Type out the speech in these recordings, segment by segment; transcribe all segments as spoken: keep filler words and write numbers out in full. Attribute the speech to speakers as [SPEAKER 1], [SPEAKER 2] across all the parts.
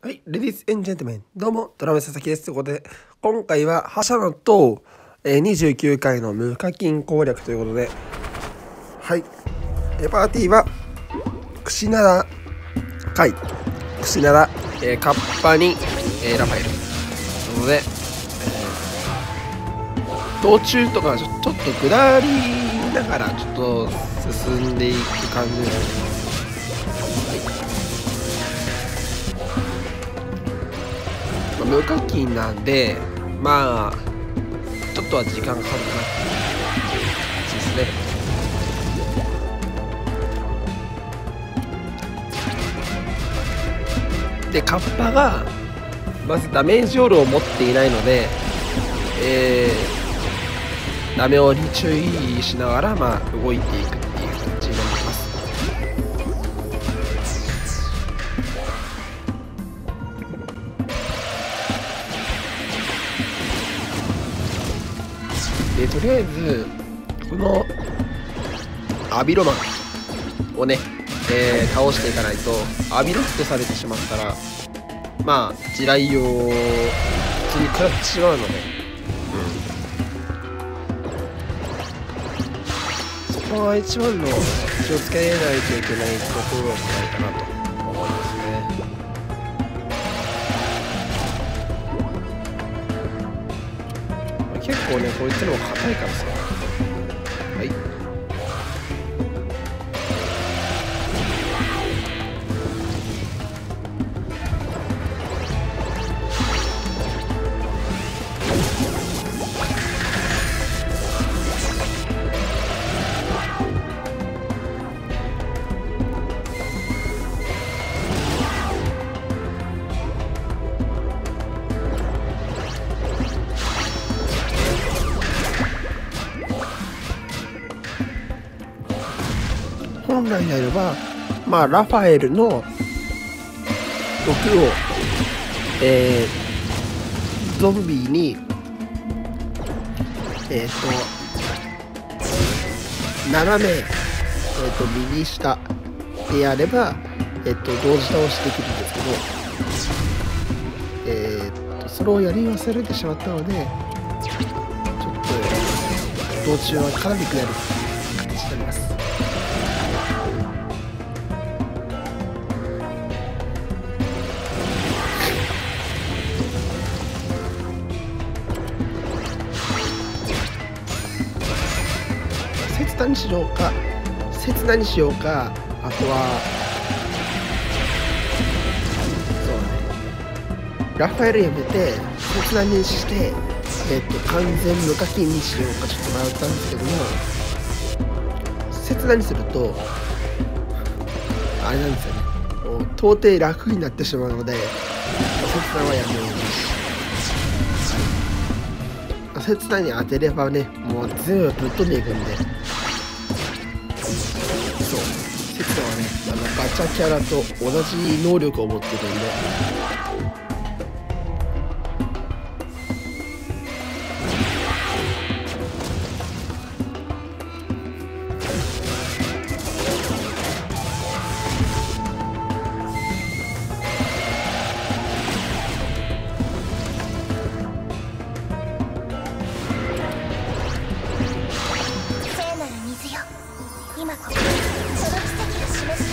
[SPEAKER 1] はい、レディースエンジェントメン、どうも、ドラム佐々木です。ということで、今回は覇者の塔、えー、にじゅうきゅうかいの無課金攻略ということで、はい、えー、パーティーは、クシナラカイ、クシナラ、えー、カッパに、えー、ラファエル。ということで、えー、道中とかちょ、ちょっと下りながら、ちょっと進んでいく感じですね。無課金なんで、まあちょっとは時間かかるかなっていう感じですね。でカッパがまずダメージオールを持っていないので、えー、ダメをに注意しながら、まあ、動いていくっていう感じになります。でとりあえずこのアビロマンをね、えー、倒していかないとアビロックされてしまったらまあ地雷を普通に食らってしまうので、うん、そこは一番の気をつけないといけないところじゃないかなと思いますね。結構ねこいつの方が硬いからさ、はい。本来であれば、まあ、ラファエルの毒を、えー、ゾンビに、えっ、ー、と、斜め、えっ、ー、と、右下でやれば、えっ、ー、と、同時倒しできるんですけど、えっ、ー、と、それをやり忘れてしまったので、ちょっと、道中はかなり下る形になります。切断にしようか、切断にしようか、あとは、そうね、ラファエルやめて、切断にして、えっと、完全無課金にしようか、ちょっと迷ったんですけども、切断にすると、あれなんですよね、もう到底楽になってしまうので、切断はやめようし。切断に当てればね、もう全部ぶっ飛んでいくんで、そう、切断はね、あのガチャキャラと同じ能力を持ってるんで、
[SPEAKER 2] 今ここその奇跡を示します。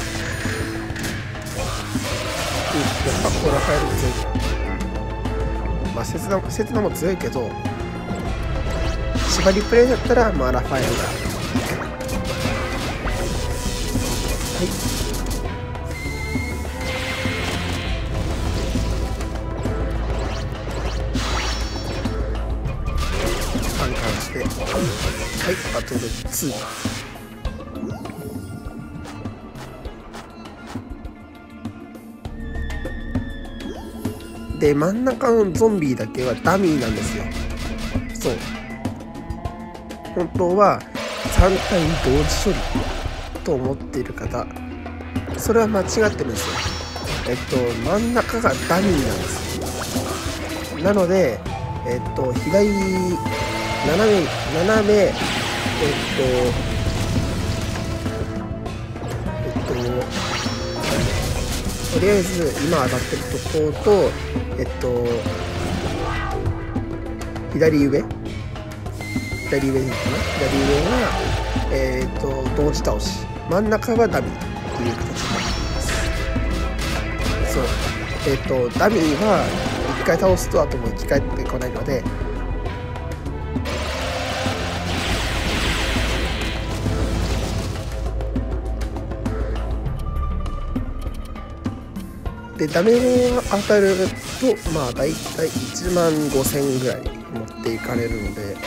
[SPEAKER 1] やっぱここラファエル強い。まあ切断切断も強いけど、縛りプレイだったらまあラファエルが、はい。カンカンして、はい、バトルツー。で真ん中のゾンビだけはダミーなんですよ。そう、本当はさん体同時処理と思っている方、それは間違ってるんですよ。えっと真ん中がダミーなんです。なのでえっと左斜め斜めえっとえっととりあえず今当たってるところとえっと左上左上にいいかな左上がえっと同時倒し、真ん中がダミーという形になっています。そうえっとダミーはいっかい倒すとあともう生き返ってこないので、でダメが当たるとまあだいたいいちまんごせんぐらい持っていかれるので、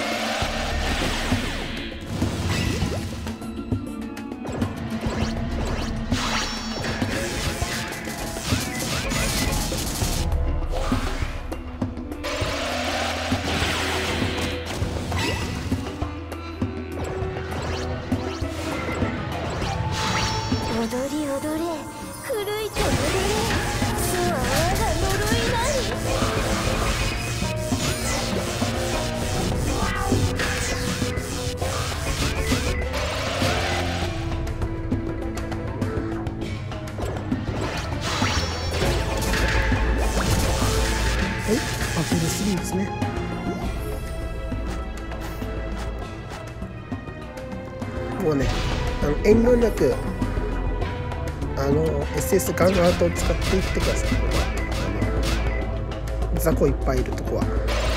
[SPEAKER 2] 踊り踊れ、古いと踊れ、そう我が呪いなり。
[SPEAKER 1] はい、アプリスリーですね。もうね、あの遠慮なくあの エスエス ガンガートを使っていってください。あの雑魚いっぱいいるとこは。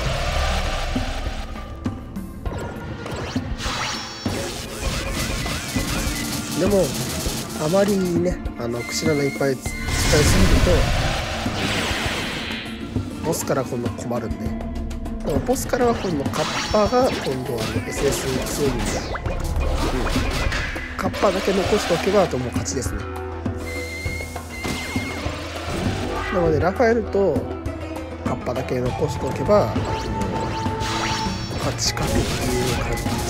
[SPEAKER 1] でもあまりね、あの口の中いっぱい使いすぎるとボスから今度困るんで、でもボスからは今度カッパが今度は、ね、エスエス に強いんで、うん、カッパだけ残しておけばあともう勝ちですね。なのでラファエルとカッパだけ残しておけば、うん、勝ち確っていう感じになります。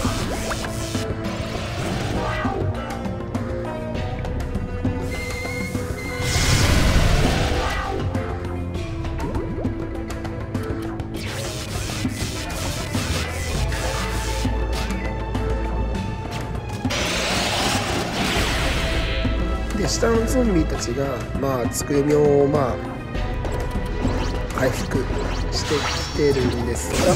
[SPEAKER 1] で下のゾンビたちがまあつくよみをまあ回復してきてるんですが、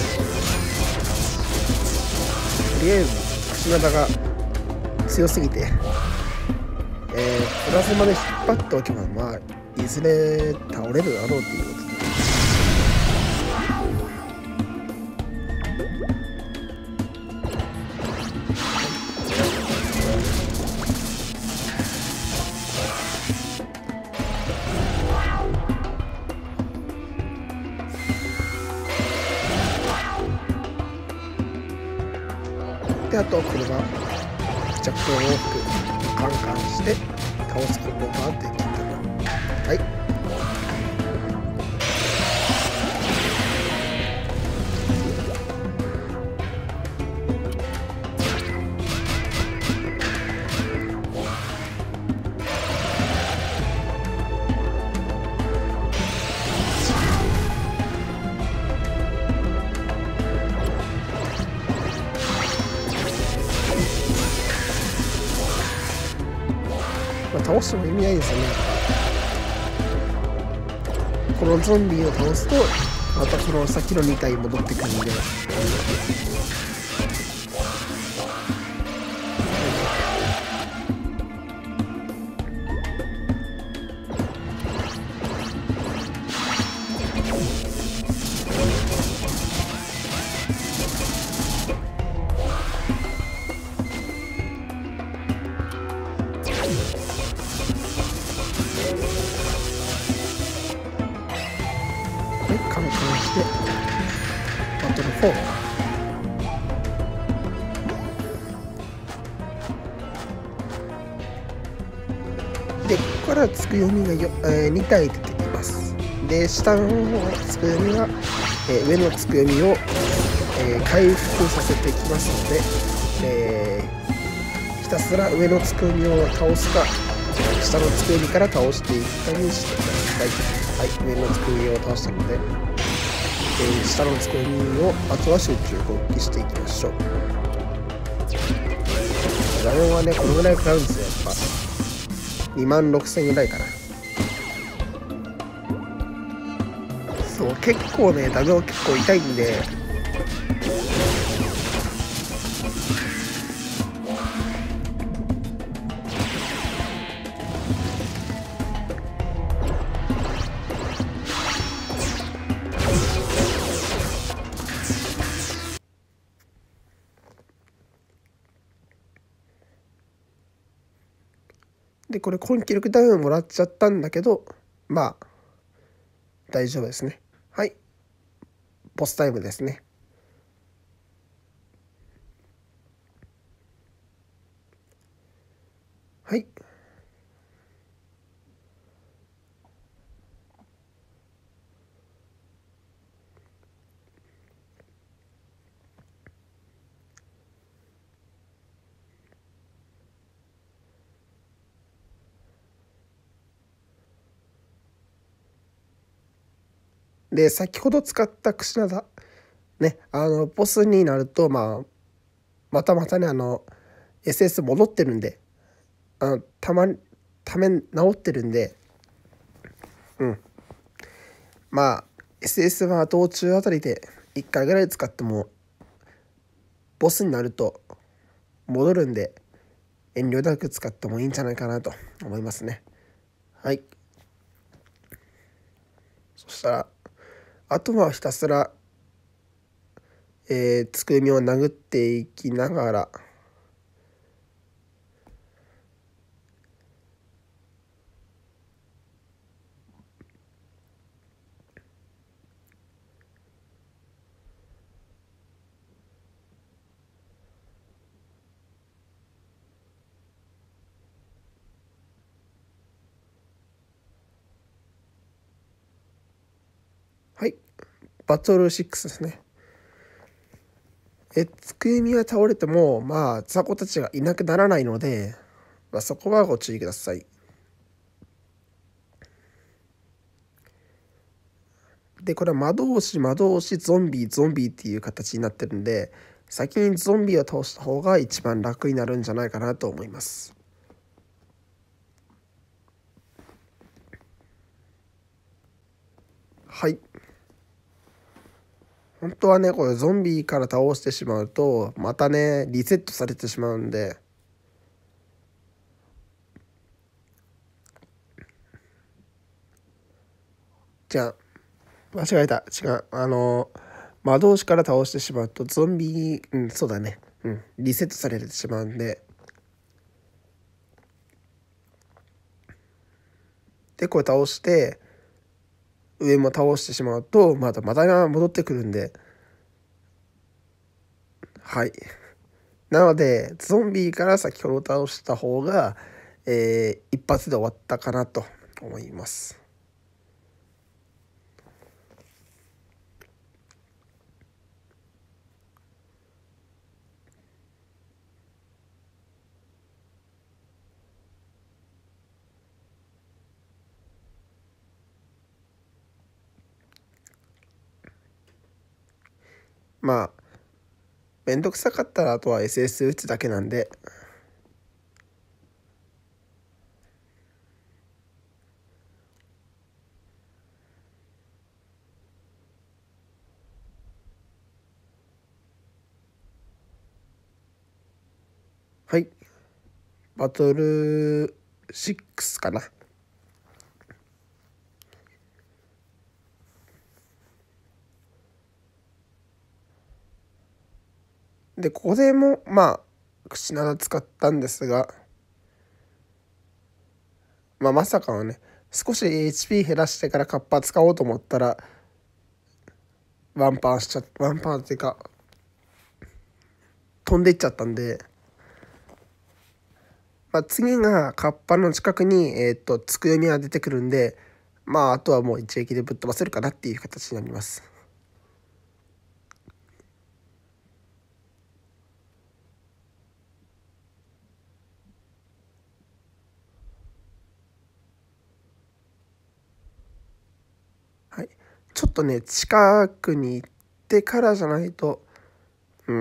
[SPEAKER 1] とりあえず口型が強すぎて、えー、プラズマで引っ張っておけばまあいずれ倒れるだろうということで。であとはこれは弱点を多くカンカンして倒すことができたら、はい。まあ、倒しても意味ないですよね。このゾンビを倒すとまたこの先のに体戻ってくるんで、カンカンしてバトルフォー。でここからつくよみがよ、えー、に体出てきます。で下のつくよみは、えー、上のつくよみを、えー、回復させていきますので、えー、ひたすら上のつくよみを倒すか下のつくよみから倒していったりしてください。はい、上のつくよみを倒したので、えー、下のつくよみをあとは集中攻撃していきましょう。画面はねこのぐらいかかるんですよやっぱ。 にまんろくせんぐらいかな。そう結構ねダメを結構痛いんで、でこれ根気力ダウンもらっちゃったんだけど、まあ大丈夫ですね。はい、ボスタイムですね。はい。で先ほど使った櫛灘ね、あのボスになると、まあまたまたねあの エスエス 戻ってるんで、あのたまため直ってるんで、うんまあ エスエス は道中あたりでいっかいぐらい使ってもボスになると戻るんで、遠慮なく使ってもいいんじゃないかなと思いますね。はい。そしたらあとはひたすら、えー、つくみを殴っていきながら、はい、バトルろくですね。えつくみは倒れてもまあ雑魚たちがいなくならないので、まあ、そこはご注意ください。でこれは魔導士魔導士ゾンビゾンビっていう形になってるんで、先にゾンビを倒した方が一番楽になるんじゃないかなと思います。はい。本当はねこれゾンビから倒してしまうとまたねリセットされてしまうんで、じゃあ間違えた違うあの魔導士から倒してしまうとゾンビうんそうだねうんリセットされてしまうんで、でこれ倒して上も倒してしまうとまたまた戻ってくるんで、はい。なのでゾンビから先ほど倒した方が、えー、一発で終わったかなと思います。まあめんどくさかったらあとは エスエス 打つだけなんで、はい。バトルろくかな。でここでもまあ櫛灘使ったんですが、まあ、まさかのね少し エイチピー 減らしてからカッパ使おうと思ったらワンパンしちゃワンパンっていうか飛んでいっちゃったんで、まあ、次がカッパの近くにえっ、ー、とつくよみが出てくるんで、まああとはもう一撃でぶっ飛ばせるかなっていう形になります。はい、ちょっとね近くに行ってからじゃないと、うん、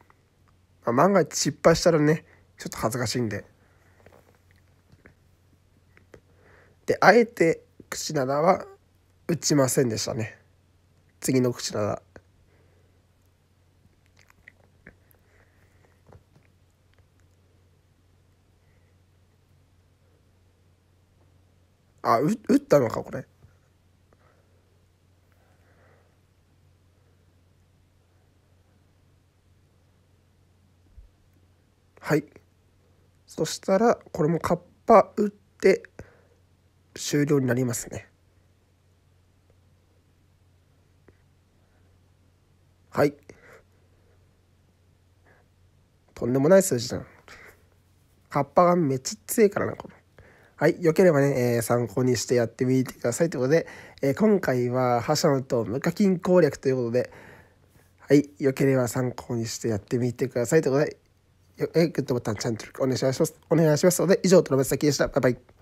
[SPEAKER 1] まあ、万が一失敗したらねちょっと恥ずかしいんで。 であえて口灘は打ちませんでしたね。次の口灘あ、う打ったのかこれ。はい。そしたらこれもカッパ打って終了になりますね。はい。とんでもない数字だな。カッパがめっちゃ強いからな、この。はい。よければね、えー参考にしてやってみてくださいということで、えー今回は覇者と無課金攻略ということで、はい。よければ参考にしてやってみてくださいということで、よえーグッドボタン、チャンネル登録お願いします。お願いしますので、以上、トラベス先でした。バイバイ。